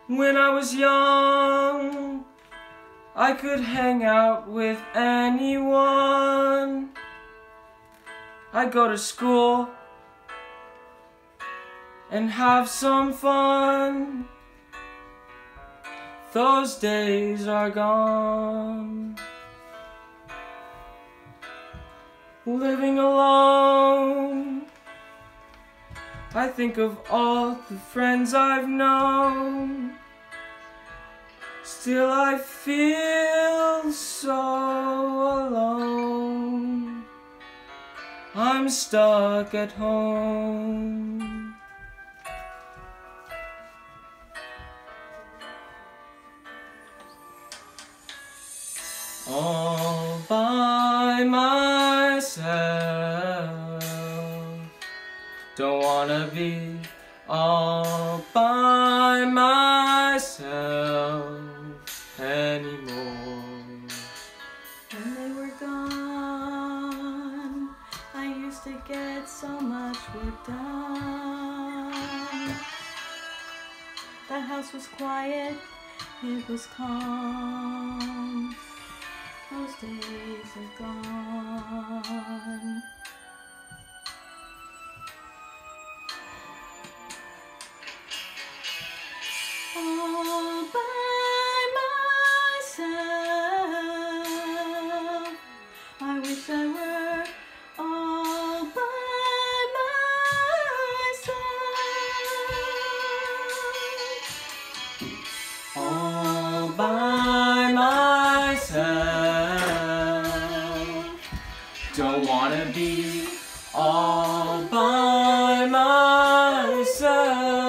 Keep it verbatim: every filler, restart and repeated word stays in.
When I was young, I could hang out with anyone. I'd go to school and have some fun. Those days are gone. Living alone, I think of all the friends I've known. Still I feel so alone. I'm stuck at home. All by myself. Don't wanna be all by myself anymore. When they were gone, I used to get so much work done. The house was quiet, it was calm. Those days are gone. All by myself. I wish I were all by myself. All by myself. Don't wanna be all by myself.